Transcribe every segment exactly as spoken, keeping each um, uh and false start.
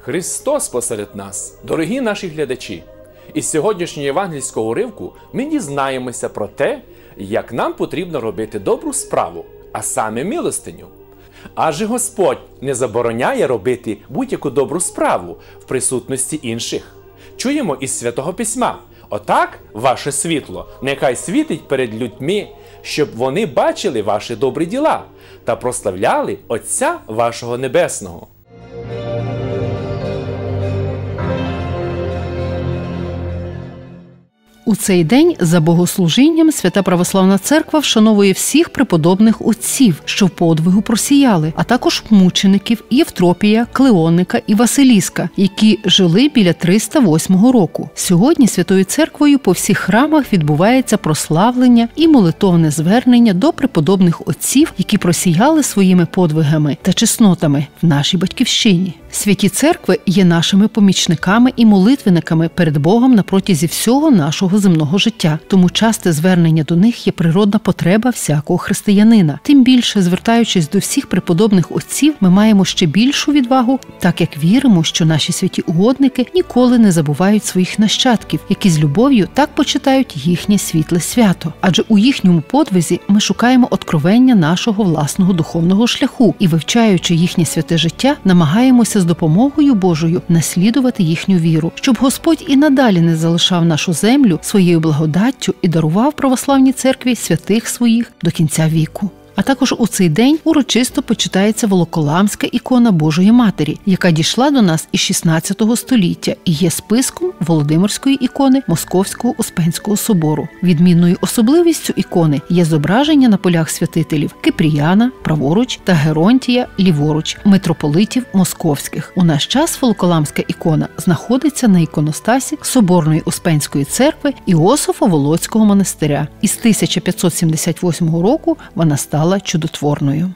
Христос посеред нас, дорогі наші глядачі! Із сьогоднішнього євангельського уривку ми дізнаємося про те, як нам потрібно робити добру справу, а саме милостиню. Адже Господь не забороняє робити будь-яку добру справу в присутності інших. Чуємо із Святого Письма: «Отак ваше світло нехай світить перед людьми, щоб вони бачили ваші добрі діла та прославляли Отця вашого Небесного». У цей день за богослужінням Свята Православна Церква вшановує всіх преподобних отців, що в подвигу просіяли, а також мучеників Євтропія, Клеоника і Василіска, які жили біля триста восьмого року. Сьогодні Святою Церквою по всіх храмах відбувається прославлення і молитовне звернення до преподобних отців, які просіяли своїми подвигами та чеснотами в нашій батьківщині. Святі церкви є нашими помічниками і молитвенниками перед Богом на протязі всього нашого земного життя, тому часте звернення до них є природна потреба всякого християнина. Тим більше, звертаючись до всіх преподобних отців, ми маємо ще більшу відвагу, так як віримо, що наші святі угодники ніколи не забувають своїх нащадків, які з любов'ю так почитають їхнє світле свято. Адже у їхньому подвизі ми шукаємо откровення нашого власного духовного шляху і, вивчаючи їхнє святе життя, намагаємося з допомогою Божою наслідувати їхню віру, щоб Господь і надалі не залишав нашу землю своєю благодаттю і дарував православній церкві святих своїх до кінця віку. А також у цей день урочисто почитається Волоколамська ікона Божої Матері, яка дійшла до нас із шістнадцятого століття і є списком Володимирської ікони Московського Успенського собору. Відмінною особливістю ікони є зображення на полях святителів Кипріяна праворуч та Геронтія ліворуч, митрополитів московських. У наш час Волоколамська ікона знаходиться на іконостасі Соборної Успенської церкви Іосифо-Волоцького монастиря. Із тисяча п'ятсот сімдесят восьмого року вона стала чудотворною.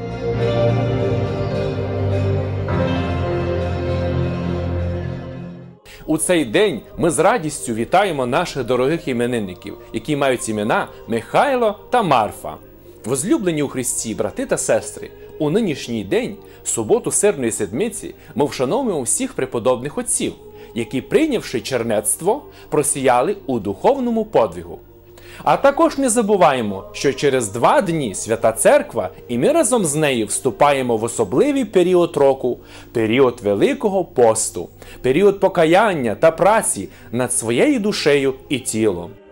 У цей день ми з радістю вітаємо наших дорогих іменинників, які мають імена Михайло та Марфа. Возлюблені у Христі, брати та сестри, у нинішній день, суботу Серпної Седмиці, ми вшановуємо всіх преподобних отців, які, прийнявши чернецтво, просіяли у духовному подвигу. А також не забуваємо, що через два дні Свята Церква і ми разом з нею вступаємо в особливий період року, період Великого посту, період покаяння та праці над своєю душею і тілом.